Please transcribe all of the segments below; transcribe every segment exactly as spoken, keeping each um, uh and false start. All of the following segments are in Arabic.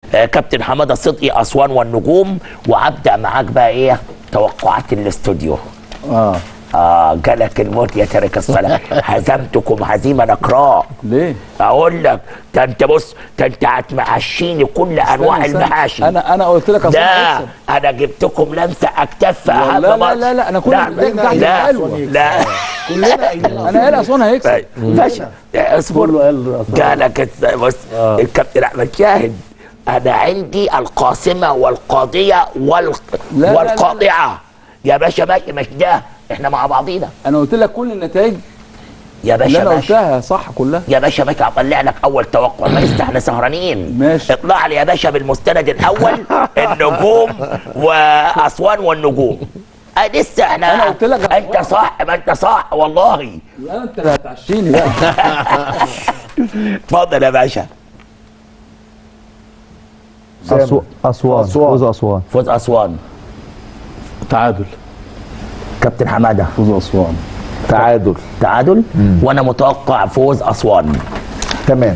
آه كابتن حماده صدقي اسوان والنجوم، وابدا معاك بقى ايه توقعات الاستوديو. اه اه جالك الموت يا تارك الصلاه. هزمتكم هزيمه نقراء. ليه؟ اقول لك ده انت بص، ده انت هتمحشيني كل انواع المحاشي. انا انا قلت لك لا انا جبتكم لمسه اكتف اهم لا ماتش. لا لا انا كل لا لا لا, لا. كلنا قايلين انا قايل اسوان هيكسب. ماشي اصبر. جالك بص الكابتن احمد شاهد، انا عندي القاسمه والقاضيه وال... لا والقاطعه. لا لا لا. يا باشا ماشي مش ده، احنا مع بعضينا. انا قلت لك كل النتائج يا باشا اللي انا ماشي. قلتها صح كلها يا باشا ماشي هطلع لك اول توقع. ماشي احنا سهرانين. ماشي اطلع لي يا باشا بالمستند الاول النجوم واسوان والنجوم. أه لسه احنا انا قلت لك انت صح، ما انت صح والله. لا انت اللي هتعشيني بقى. اتفضل يا باشا. أسو... أسوان فوز أسوان. فوز أسوان. تعادل. كابتن حمادة. فوز أسوان. تعادل. تعادل. مم. وأنا متوقع فوز أسوان. تمام.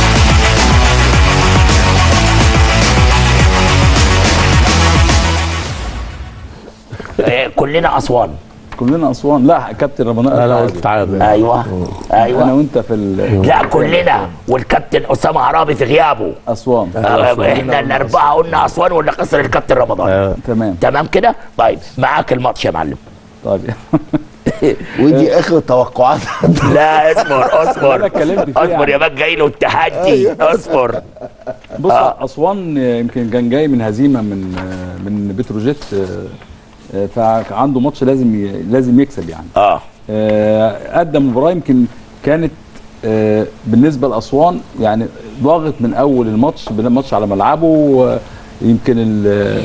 كلنا أسوان. كلنا اسوان. لا كابتن رمضان انا قلت تعادل. ايوه ايوه انا وانت في ال... لا كلنا، والكابتن اسامه عرابي في غيابه اسوان. آه احنا الاربعه قلنا اسوان واللي خسر الكابتن رمضان. آه. تمام تمام كده. طيب معاك الماتش يا معلم. طيب ودي اخر توقعات. لا اصبر اصبر انا اتكلمت فيها اصبر يا مان، جاي له التحدي. اصبر. بص آه. اسوان يمكن كان جاي من هزيمه من من بتروجيت، فعنده ماتش لازم ي... لازم يكسب يعني. اه قدم مباراه يمكن كانت آه بالنسبه لاسوان يعني ضاغط من اول الماتش، الماتش على ملعبه. يمكن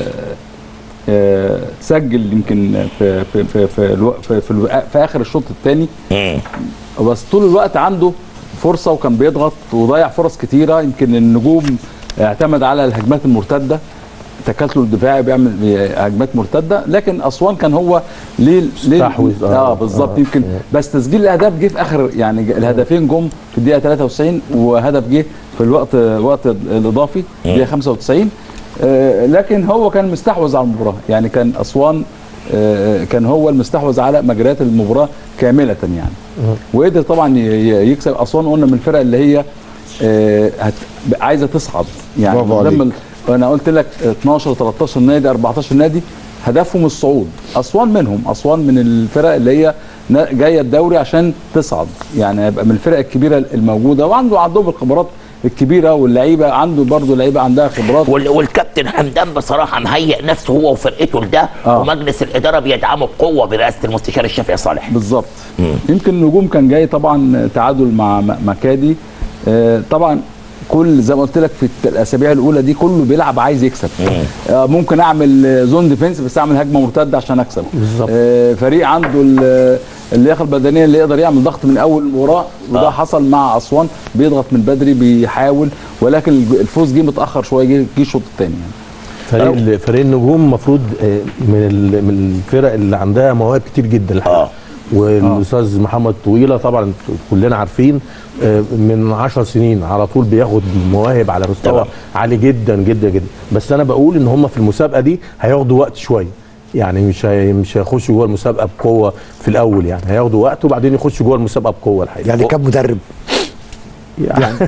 آه سجل يمكن في في في في, الو... في, في, الو... في اخر الشوط الثاني، بس طول الوقت عنده فرصه وكان بيضغط وضيع فرص كتيره. يمكن النجوم اعتمد على الهجمات المرتده، تكتله الدفاعي بيعمل هجمات مرتده، لكن اسوان كان هو ليه ليه استحوذ اه, آه بالظبط. آه يمكن آه بس تسجيل الاهداف جه في اخر يعني الهدفين جم في الدقيقه ثلاثة وتسعين، وهدف جه في الوقت وقت الاضافي الدقيقه خمسة وتسعين. آه لكن هو كان مستحوذ على المباراه، يعني كان اسوان آه كان هو المستحوذ على مجريات المباراه كامله يعني. وقدر طبعا يكسب. اسوان قلنا من الفرق اللي هي آه عايزه تصعد يعني. لما انا قلت لك اتناشر تلتاشر نادي اربعتاشر نادي هدفهم الصعود، اسوان منهم. اسوان من الفرق اللي هي جايه الدوري عشان تصعد يعني، هيبقى من الفرق الكبيره الموجوده، وعنده عندهم الخبرات الكبيره، واللعيبه عنده برضه لعيبه عندها خبرات. والكابتن حمدان بصراحه مهيئ نفسه هو وفرقته لده. آه. ومجلس الاداره بيدعمه بقوه برئاسه المستشار الشافعي صالح. بالظبط. يمكن النجوم كان جاي طبعا تعادل مع مكادي. آه طبعا كل زي ما قلت لك في الاسابيع الاولى دي كله بيلعب عايز يكسب. آه ممكن اعمل زون ديفنس بس اعمل هجمه مرتده عشان اكسب. آه فريق عنده اللياقه البدنيه اللي يقدر يعمل ضغط من اول المباراه، وده آه. حصل مع اسوان، بيضغط من بدري بيحاول، ولكن الفوز جه متاخر شويه، جه الشوط الثاني يعني. فريق فريق النجوم المفروض من من الفرق اللي عندها مواهب كتير جدا الحقيقه. آه. والاستاذ محمد طويله طبعا كلنا عارفين من عشر سنين على طول بياخد مواهب على مستوى طبعا عالي جدا جدا جدا. بس انا بقول ان هم في المسابقه دي هياخدوا وقت شويه يعني، مش هي مش هيخشوا جوه المسابقه بقوه في الاول يعني، هياخدوا وقت وبعدين يخشوا جوه المسابقه بقوه الحقيقه. يعني كم مدرب؟ يعني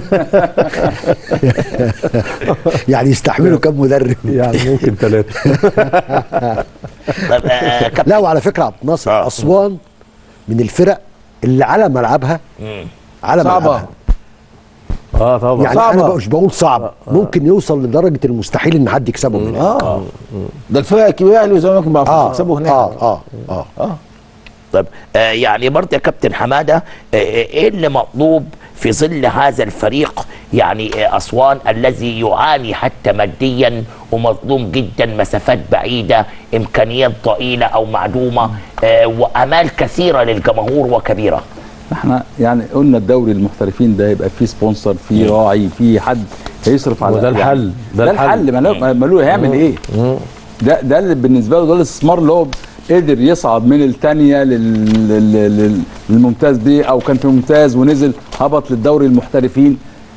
يعني يستحملوا كم مدرب؟ يعني ممكن ثلاثه. لا وعلى فكره عبد الناصر آه. اسوان من الفرق اللي على ملعبها على صعبة. ملعبها اه طبعا يعني صعبة. انا مش بقول صعب آه. ممكن يوصل لدرجه المستحيل ان حد يكسبه هناك. اه ده الفرق الكبيره اللي زي ما ما بيعرفوش يكسبوا هناك. اه اه اه اه طب آه يعني برضه يا كابتن حماده آه ايه اللي مطلوب في ظل هذا الفريق يعني آه اسوان الذي يعاني حتى ماديا ومظلوم جدا، مسافات بعيده، امكانيات ضئيله او معدومه، آه وامال كثيره للجمهور وكبيره. احنا يعني قلنا الدوري المحترفين ده يبقى فيه سبونسر، فيه راعي، فيه حد هيصرف على وده الحل. يعني ده, ده الحل. ما له هيعمل ايه؟ ده ده اللي بالنسبه له ده الاستثمار اللي هو قدر يصعد من الثانيه للممتاز دي، او كان في ممتاز ونزل هبط للدوري المحترفين.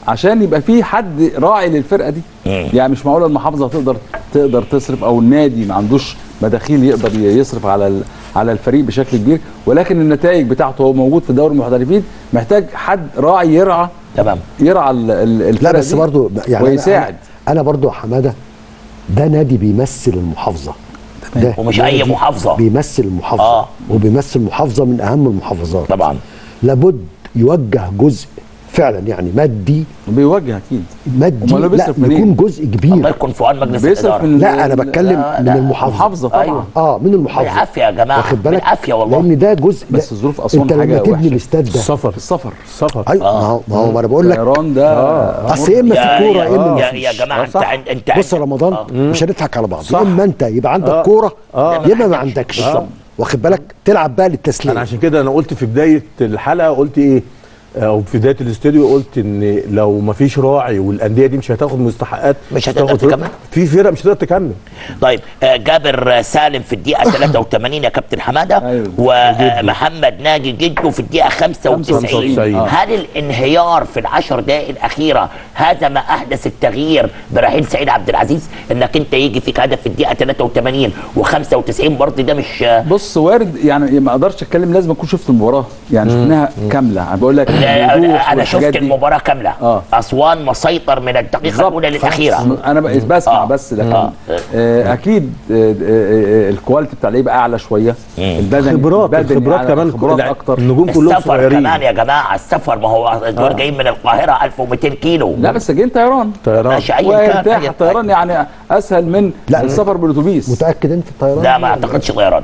عشان يبقى في حد راعي للفرقه دي. مم. يعني مش معقوله المحافظه تقدر تقدر تصرف، او النادي ما عندوش مداخيل يقدر يصرف على ال- على الفريق بشكل كبير، ولكن النتائج بتاعته هو موجود في دوري المحترفين، محتاج حد راعي يرعى تمام يرعى ال- ال- الفرقه لا بس دي برضو يعني ويساعد. انا, أنا برضو يا حماده ده نادي بيمثل المحافظه، ده ومش اي نادي محافظه بيمثل المحافظه آه. وبيمثل محافظه من اهم المحافظات. طبعا. لابد يوجه جزء فعلا يعني مادي بيوجه اكيد. مادي أمال هو لا بيصرف منين؟ يكون جزء الله كبير. يكون في عون مجلس بيصرف الاداره. من لا انا بتكلم لا، من لا. المحافظه. محافظه طبعا. أيوة. اه من المحافظه بالعافيه يا جماعه، واخد بالك بالعافيه والله. لان ده جزء بس ده- ظروف أسوان انت لما حاجة تبني وحشة. الاستاد ده السفر السفر السفر ايوه ما هو ما هو ما انا بقول لك الطيران ده اصل يا اما في يا كوره يا, يا اما يا, مفيش. يا جماعه انت صح. عند انت بص يا عند- رمضان آه. مش هنضحك على بعض، صح. يا اما انت يبقى عندك آه. كوره آه. يا اما ما عندكش. بالظبط. واخد بالك تلعب بقى للتسليم. انا عشان كده انا قلت في بدايه الحلقه قلت ايه، او في بدايه الاستوديو قلت ان لو ما فيش راعي والانديه دي مش هتاخد مستحقات مش هتقدر هتاخد- تكمل. في فرق مش هتقدر تكمل. طيب آه، جابر سالم في الدقيقه ثلاثة وثمانين يا كابتن حماده، أيوة. ومحمد ناجي جده في الدقيقه خمسة وتسعين. خمسة وتسعين. آه. هل الانهيار في العشر دقائق الاخيره هذا ما احدث التغيير برحيل سعيد عبد العزيز؟ انك انت يجي فيك هدف في الدقيقه ثلاثة وثمانين و95 برضه ده مش بص وارد يعني، ما اقدرش اتكلم، لازم اكون شفت المباراه يعني شفناها كامله. انا بقول لك آه، الوضوح انا شفت والحاجات دي. المباراه كامله. آه. اسوان مسيطر من الدقيقه بالظبط. الاولى للاخيره. انا بقى بسمع آه. بس لكن آه. آه. اكيد آه آه آه الكواليتي بتاع اللعيبه اعلى شويه، البدني خبرات البدني الخبرات أعلى، كمان خبرات الع- اكتر. النجوم كلهم السفر صغيرين. كمان يا جماعه، السفر ما هو دول جايين من القاهره ألف ومئتين كيلو. لا بس جايين طيران طيران ماشي ايا كان. وارتاح. أيا- الطيران يعني اسهل من لا. السفر بالاتوبيس. متاكد انت الطيران؟ لا ما اعتقدش طيران.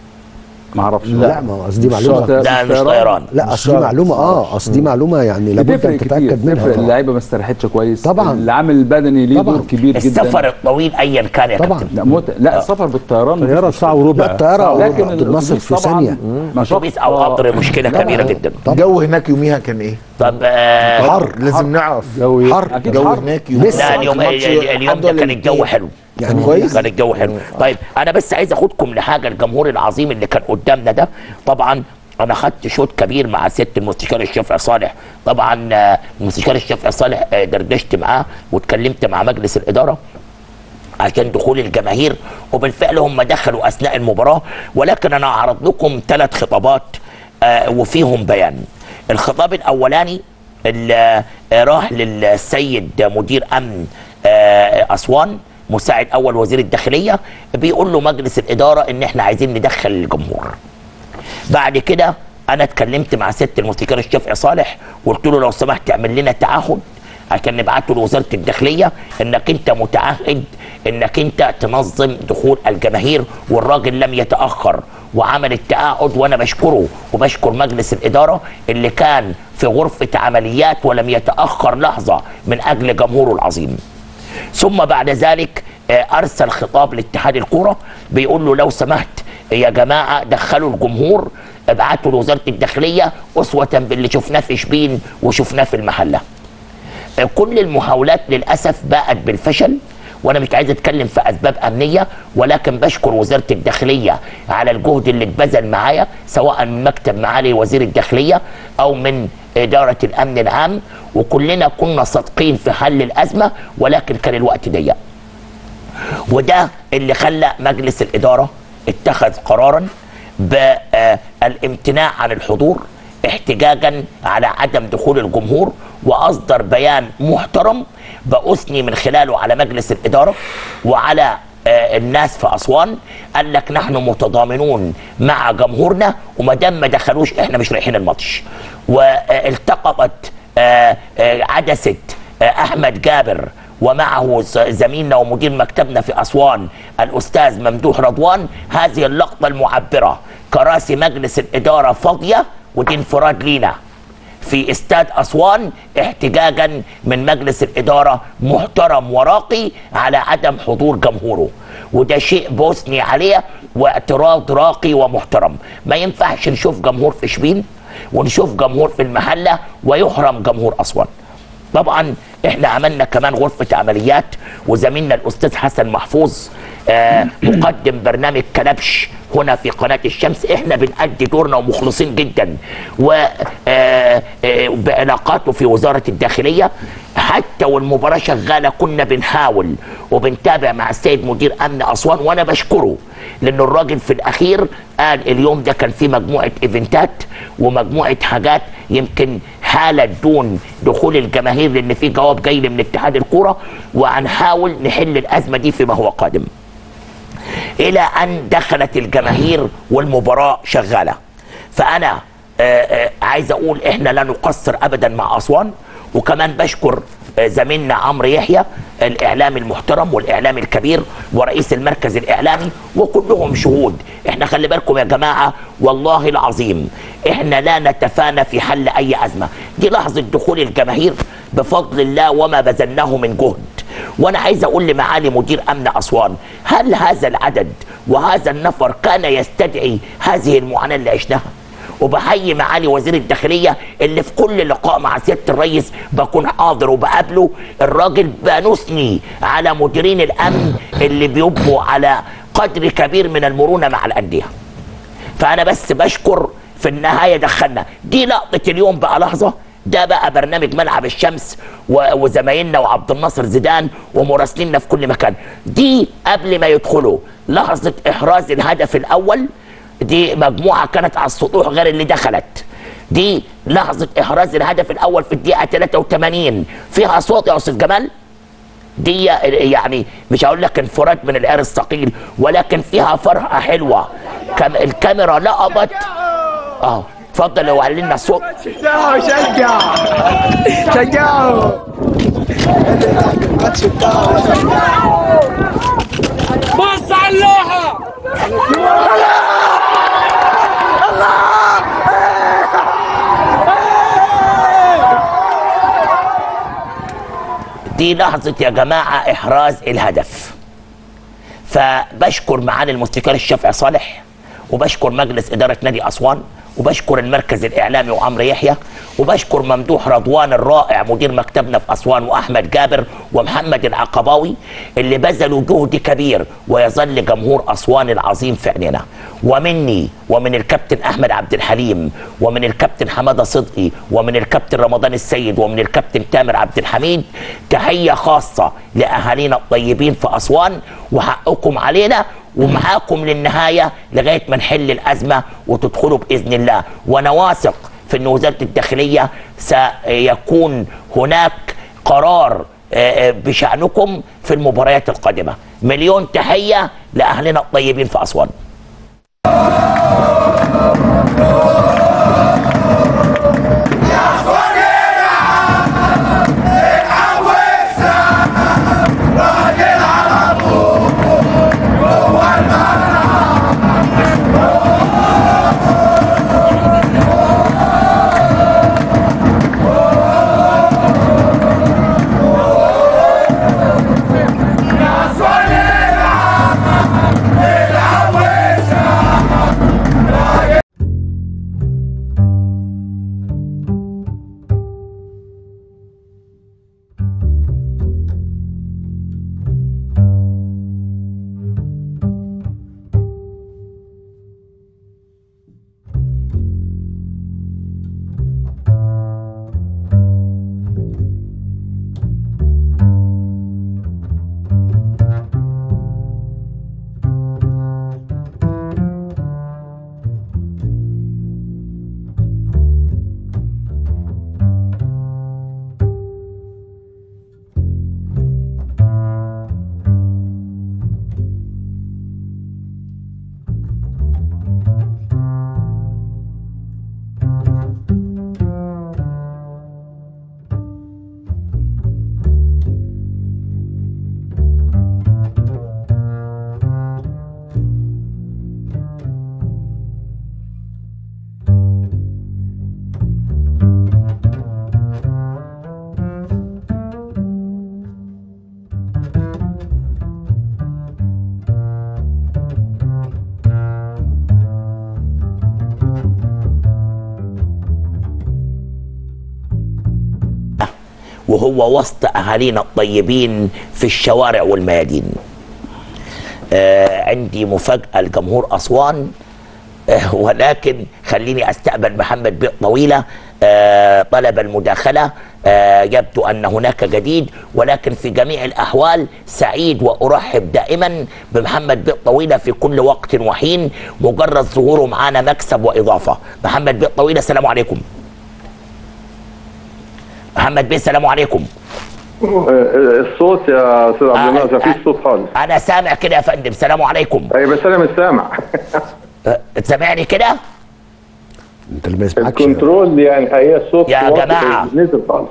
ما اعرفش. لا ما هو قصدي معلومه. لا مش طيران. لا اصل دي معلومه اه اصل دي معلومه يعني لابد بتفرق ان كتير، تتاكد منها. بتفرق. طبعاً. اللعيبه ما استريحتش كويس طبعاً. العامل البدني ليه طبعاً. دور كبير جدا. السفر الطويل ايا كان يا طبعاً. كابتن. لا موت... لا السفر بالطيران طياره ساعه وربع. لا الطياره لكن بتنصل في الأتوبيس طبعاً ثانيه. مشقة. اتوبيس او قطر مشكله طبعاً. كبيره جدا. الجو هناك يوميها كان ايه؟ طب آه حر لازم نعرف. جو حر. اكيد الجو حر. هناك يوميها لسه. لا اليوم الماتش اليوم حد ده ولا كان الجو الاتنين؟ حلو. يعني كويس. كان الجو حلو. طيب انا بس عايز اخدكم لحاجه، الجمهور العظيم اللي كان قدامنا ده طبعا انا خدت شوط كبير مع سياده المستشار الشافعي صالح. طبعا آه، المستشار الشافعي صالح آه، دردشت معاه واتكلمت مع مجلس الاداره عشان دخول الجماهير، وبالفعل هم دخلوا اثناء المباراه، ولكن انا هعرض لكم ثلاث خطابات آه، وفيهم بيان. الخطاب الاولاني اللي آه، راح للسيد مدير امن آه، اسوان مساعد اول وزير الداخليه، بيقول له مجلس الاداره ان احنا عايزين ندخل الجمهور. بعد كده انا اتكلمت مع سياده المستشار الشافعي صالح وقلت له لو سمحت اعمل لنا تعهد عشان نبعته لوزاره الداخليه انك انت متعهد انك انت تنظم دخول الجماهير، والراجل لم يتاخر وعمل التعهد، وانا بشكره وبشكر مجلس الاداره اللي كان في غرفه عمليات ولم يتاخر لحظه من اجل جمهوره العظيم. ثم بعد ذلك ارسل خطاب لاتحاد الكوره بيقول له لو سمحت يا جماعه دخلوا الجمهور، ابعتوا لوزاره الداخليه اسوه باللي شفناه في شبين وشفناه في المحله. كل المحاولات للاسف باءت بالفشل، وانا مش عايز اتكلم في اسباب امنيه، ولكن بشكر وزاره الداخليه على الجهد اللي اتبذل معايا سواء من مكتب معالي وزير الداخليه او من اداره الامن العام، وكلنا كنا صادقين في حل الازمه، ولكن كان الوقت ضيق. وده اللي خلى مجلس الاداره اتخذ قرارا بالامتناع عن الحضور احتجاجا على عدم دخول الجمهور، واصدر بيان محترم باثني من خلاله على مجلس الاداره وعلى آه الناس في اسوان. قال لك نحن متضامنون مع جمهورنا، وما دام ما دخلوش احنا مش رايحين الماتش. والتقطت آه آه عدسه آه احمد جابر ومعه زميلنا ومدير مكتبنا في اسوان الاستاذ ممدوح رضوان هذه اللقطه المعبره: كراسي مجلس الاداره فاضيه، ودي انفراد لينا في استاد اسوان احتجاجا من مجلس الاداره محترم وراقي على عدم حضور جمهوره، وده شيء بوثني عليه واعتراض راقي ومحترم. ما ينفعش نشوف جمهور في شبين ونشوف جمهور في المحله ويحرم جمهور اسوان. طبعا احنا عملنا كمان غرفه عمليات، وزميلنا الاستاذ حسن محفوظ آه مقدم برنامج كلبش هنا في قناه الشمس. احنا بنأدي دورنا ومخلصين جدا، وبعلاقاته في وزاره الداخليه حتى والمباراه شغاله كنا بنحاول وبنتابع مع السيد مدير امن اسوان، وانا بشكره لانه الراجل في الاخير قال اليوم ده كان في مجموعه ايفنتات ومجموعه حاجات يمكن حاله دون دخول الجماهير، لان في جواب جاي من اتحاد الكوره وهنحاول نحل الازمه دي فيما هو قادم. الى ان دخلت الجماهير والمباراه شغاله. فانا آآ آآ عايز اقول احنا لا نقصر ابدا مع اسوان، وكمان بشكر زميلنا عمرو يحيى الاعلامي المحترم والاعلامي الكبير ورئيس المركز الاعلامي، وكلهم شهود. احنا خلي بالكم يا جماعه والله العظيم احنا لا نتفانى في حل اي ازمه. دي لحظه دخول الجماهير بفضل الله وما بذلناه من جهد. وانا عايز اقول لمعالي مدير امن اسوان، هل هذا العدد وهذا النفر كان يستدعي هذه المعاناه اللي عشناها؟ وبحيي معالي وزير الداخليه اللي في كل لقاء مع سياده الرئيس بكون حاضر وبقابله، الراجل بنثني على مديرين الامن اللي بيبقوا على قدر كبير من المرونه مع الانديه. فانا بس بشكر في النهايه دخلنا دي لقطه اليوم بقى لحظه. ده بقى برنامج ملعب الشمس وزمايلنا وعبد الناصر زيدان ومراسليننا في كل مكان. دي قبل ما يدخلوا لحظه احراز الهدف الاول، دي مجموعه كانت على السطوح غير اللي دخلت. دي لحظه احراز الهدف الاول في الدقيقه ثلاثة وثمانين، فيها صوت يا استاذ جمال. دي يعني مش هقول لك انفراد من العيار الثقيل، ولكن فيها فرحه حلوه. كم الكاميرا لقبت اه اتفضل لو علي لنا الصوت. شجعوا شجع شجعوا بص على اللوحه. دي لحظة يا جماعة إحراز الهدف. فبشكر معالي الموسيقار الشافعي صالح، وبشكر مجلس إدارة نادي أسوان، وبشكر المركز الإعلامي وعمرو يحيى، وبشكر ممدوح رضوان الرائع مدير مكتبنا في أسوان، وأحمد جابر ومحمد العقباوي اللي بذلوا جهد كبير، ويظل جمهور أسوان العظيم في عيننا. ومني ومن الكابتن أحمد عبد الحليم ومن الكابتن حمادة صدقي ومن الكابتن رمضان السيد ومن الكابتن تامر عبد الحميد تحية خاصة لأهالينا الطيبين في أسوان، وحقكم علينا ومعاكم للنهاية لغاية ما نحل الأزمة وتدخلوا بإذن الله. وأنا واثق في أن وزارة الداخلية سيكون هناك قرار بشأنكم في المباريات القادمة. مليون تحية لأهلنا الطيبين في أسوان. وهو وسط أهالينا الطيبين في الشوارع والميادين. آه عندي مفاجأة لجمهور أسوان، آه ولكن خليني أستقبل محمد بيق طويلة. آه طلب المداخلة آه يبدو أن هناك جديد، ولكن في جميع الأحوال سعيد وأرحب دائما بمحمد بيه طويلة في كل وقت وحين، مجرد ظهوره معانا مكسب وإضافة. محمد بيه طويلة السلام عليكم. محمد بيه السلام عليكم. الصوت يا استاذ عبد الناصر مفيش صوت خالص. انا سامع كده يا فندم. السلام عليكم. اي بس انا مش سامع. سامعني كده؟ انت اللي ما يسمعكش الكنترول يعني هي الصوت يا جماعه نزل خالص.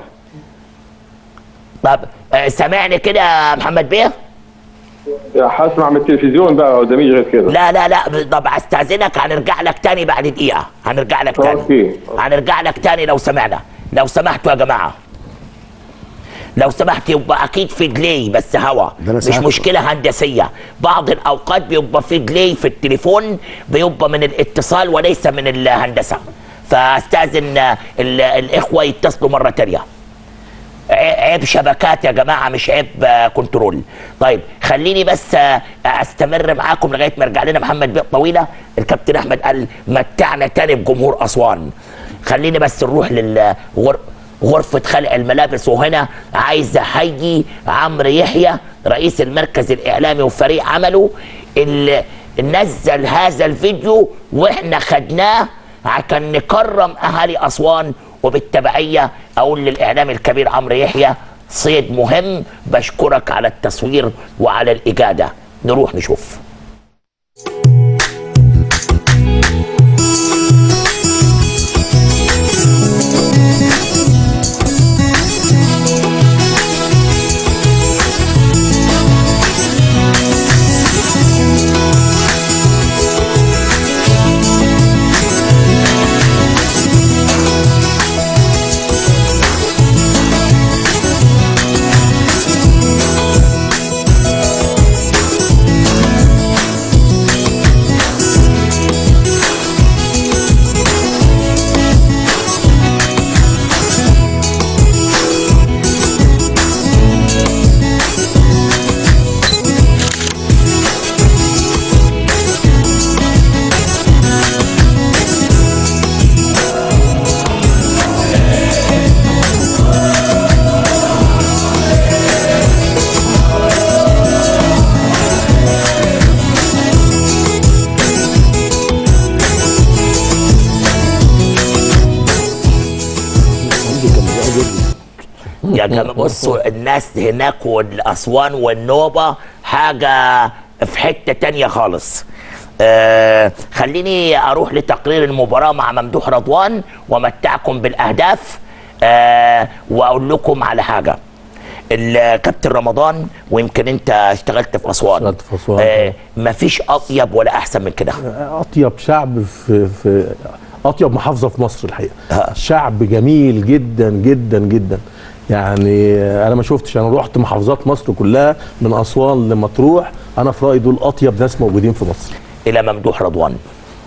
طب سامعني كده يا محمد بيه؟ هسمع من التلفزيون بقى قداميش غير كده. لا لا لا طب استاذنك هنرجع لك تاني بعد دقيقه، هنرجع لك تاني. اوكي هنرجع لك تاني لو سمعنا، لو سمحتوا يا جماعه. لو سمحت يبقى اكيد في ديلي بس هوا، مش مشكله هندسيه. بعض الاوقات بيبقى في ديلي في التليفون، بيبقى من الاتصال وليس من الهندسه، فاستاذن الاخوه يتصلوا مره تانيه. عيب شبكات يا جماعه مش عيب كنترول. طيب خليني بس استمر معاكم لغايه ما يرجع لنا محمد بيه طويله. الكابتن احمد قال متعنا تاني بجمهور اسوان. خليني بس نروح للغر غرفة خلع الملابس، وهنا عايز احيي عمرو يحيى رئيس المركز الاعلامي وفريق عمله اللي نزل هذا الفيديو واحنا خدناه عشان نكرم اهالي اسوان، وبالتبعية اقول للاعلامي الكبير عمرو يحيى صيد مهم، بشكرك على التصوير وعلى الاجادة. نروح نشوف. يا جماعه بصوا الناس هناك والاسوان والنوبه حاجه في حته تانيه خالص. آه خليني اروح لتقرير المباراه مع ممدوح رضوان ومتعكم بالاهداف. آه واقول لكم على حاجه. الكابتن رمضان ويمكن انت اشتغلت في اسوان. اشتغلت في اسوان. آه مفيش اطيب ولا احسن من كده. اطيب شعب في في اطيب محافظه في مصر الحقيقه. شعب جميل جدا جدا جدا. يعني انا ما شفتش، انا رحت محافظات مصر كلها من اسوان لمطروح، انا في رايي دول اطيب ناس موجودين في مصر. الى ممدوح رضوان.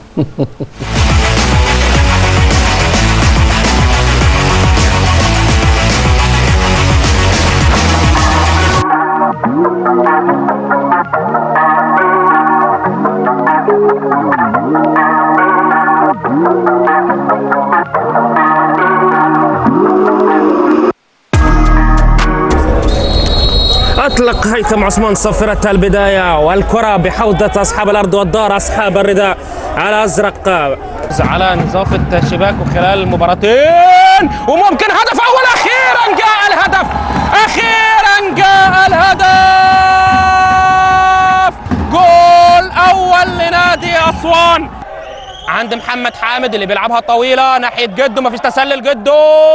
أطلق هيثم عثمان صفرة البداية، والكرة بحوضة أصحاب الأرض والدار أصحاب الرداء على أزرق على نظافة شباكه خلال المباراتين، وممكن هدف أول. أخيرا جاء الهدف، أخيرا جاء الهدف، جول أول لنادي أسوان عند محمد حامد اللي بيلعبها طويلة ناحية جده، مفيش تسلل جده.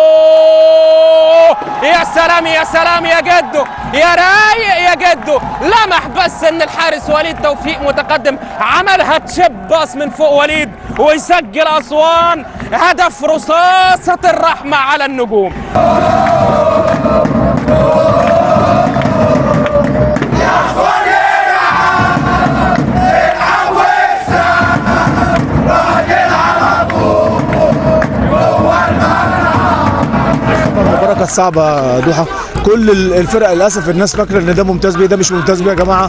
يا سلام يا سلام يا جده، يا رايق يا جده. لمح بس ان الحارس وليد توفيق متقدم، عملها تشب باص من فوق وليد ويسجل اسوان هدف رصاصة الرحمة على النجوم. المباراة كانت صعبة دوحة، كل الفرق للاسف الناس فاكره ان ده ممتاز بيه، ده مش ممتاز بيه يا جماعه،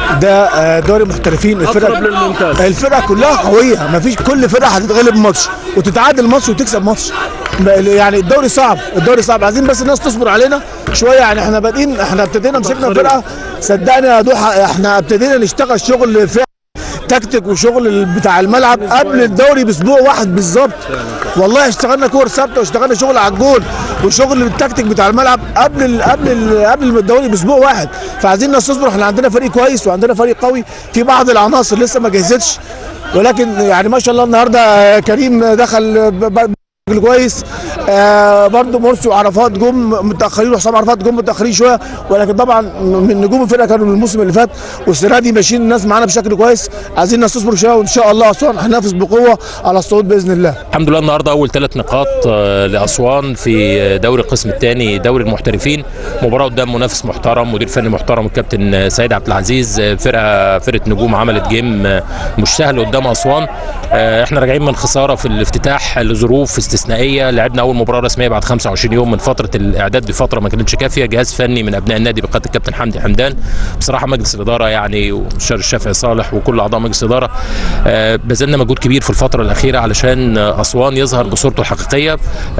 ده دوري محترفين. الفرق الفرق كلها قويه، ما فيش كل فرقه هتتغلب ماتش وتتعادل ماتش وتكسب ماتش. يعني الدوري صعب، الدوري صعب، عايزين بس الناس تصبر علينا شويه. يعني احنا بادئين، احنا ابتدينا مسكنا فرقه، صدقني يا دوحه احنا ابتدينا نشتغل شغل فعلا تكتيك وشغل بتاع الملعب قبل الدوري باسبوع واحد بالظبط. والله اشتغلنا كور ثابته واشتغلنا شغل على الجول وشغل التكتيك بتاع الملعب قبل ال قبل ال قبل الدوري باسبوع واحد. فعايزين الناس تصبر، احنا عندنا فريق كويس وعندنا فريق قوي، في بعض العناصر لسه ما جهزتش، ولكن يعني ما شاء الله النهارده كريم دخل كويس. آه برضه مرسي وعرفات جم متاخرين وحسام عرفات جم متاخرين شويه، ولكن طبعا من نجوم الفرقه كانوا من الموسم اللي فات، والسنه دي ماشيين الناس معانا بشكل كويس. عايزين الناس تصبر شويه وان شاء الله اسوان هننافس بقوه على الصعود باذن الله. الحمد لله النهارده اول ثلاث نقاط لاسوان في دوري القسم الثاني دوري المحترفين، مباراه قدام منافس محترم، مدير فني محترم الكابتن سيد عبد العزيز، فرقه فرقه نجوم عملت جيم مش سهل قدام اسوان. احنا راجعين من خساره في الافتتاح لظروف استثنائيه، لعبنا اول مباراه رسميه بعد خمسة وعشرين يوم من فتره الاعداد بفتره ما كانتش كافيه، جهاز فني من ابناء النادي بقياده الكابتن حمدي حمدان، بصراحه مجلس الاداره يعني والشار الشافعي صالح وكل اعضاء مجلس الاداره آه بذلنا مجهود كبير في الفتره الاخيره علشان اسوان يظهر بصورته الحقيقيه،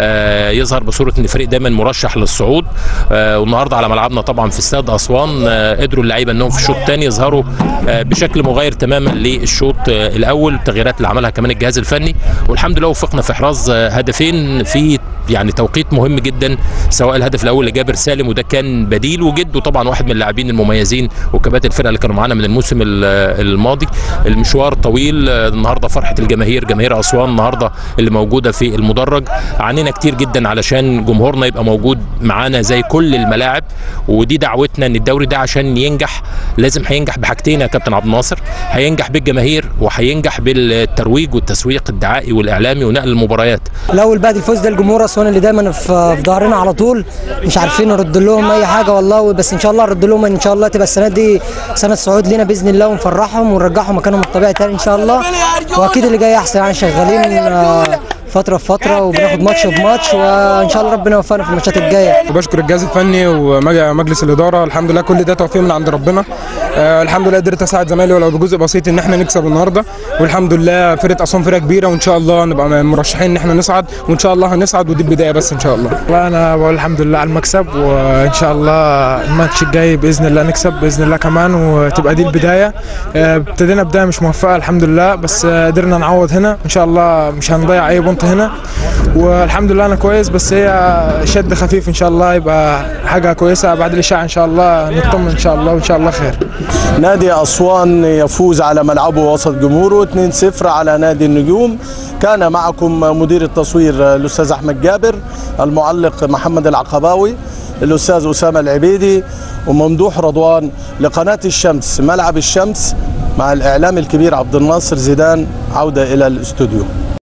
آه يظهر بصوره ان الفريق دايما مرشح للصعود. آه والنهارده على ملعبنا طبعا في استاد اسوان آه قدروا اللعيبه انهم في الشوط الثاني يظهروا آه بشكل مغاير تماما للشوط آه الاول، التغييرات اللي عملها كمان الجهاز الفني، والحمد لله وفقنا في احراز آه هدفين في يعني توقيت مهم جدا، سواء الهدف الاول لجابر سالم وده كان بديل وجده طبعا واحد من اللاعبين المميزين وكباتن الفرقه اللي كانوا معانا من الموسم الماضي. المشوار طويل، النهارده فرحه الجماهير، جماهير اسوان النهارده اللي موجوده في المدرج، عانينا كتير جدا علشان جمهورنا يبقى موجود معانا زي كل الملاعب، ودي دعوتنا ان الدوري ده عشان ينجح لازم هينجح بحاجتين يا كابتن عبد الناصر، هينجح بالجماهير وهينجح بالترويج والتسويق الدعائي والاعلامي ونقل المباريات. الاول بعد الفوز ده الجمهور اسوان اللي دايما في ظهرنا على طول، مش عارفين نرد لهم اي حاجه والله، بس ان شاء الله نرد لهم، ان شاء الله تبقى السنه دي سنه صعود لنا باذن الله ونفرحهم ونرجعهم مكانهم الطبيعي تاني ان شاء الله، واكيد اللي جاي احسن. يعني شغالين فتره بفتره وبناخد ماتش بماتش، وان شاء الله ربنا يوفقنا في الماتشات الجايه. وبشكر الجهاز الفني ومجلس الاداره، الحمد لله كل ده توفيق من عند ربنا. آه الحمد لله قدرت اساعد زمايلي ولو بجزء بسيط ان احنا نكسب النهارده، والحمد لله فرقه اسوان فرقه كبيره وان شاء الله نبقى مرشحين ان احنا نصعد، وان شاء الله هنصعد ودي البدايه بس ان شاء الله. والله انا بقول الحمد لله على المكسب، وان شاء الله الماتش الجاي باذن الله نكسب باذن الله كمان وتبقى دي البدايه. ابتدينا بدايه مش موفقه الحمد لله، بس قدرنا نعوض هنا ان شاء الله، مش هنضيع اي بونت هنا، والحمد لله انا كويس، بس هي شد خفيف ان شاء الله يبقى حاجه كويسه بعد الاشاعه ان شاء الله نطمن ان شاء الله وان شاء الله خير. نادي اسوان يفوز على ملعبه وسط جمهوره اثنين صفر على نادي النجوم. كان معكم مدير التصوير الاستاذ احمد جابر، المعلق محمد العقباوي، الاستاذ اسامه العبيدي، وممدوح رضوان لقناه الشمس ملعب الشمس، مع الاعلام الكبير عبد الناصر زيدان. عوده الى الاستوديو.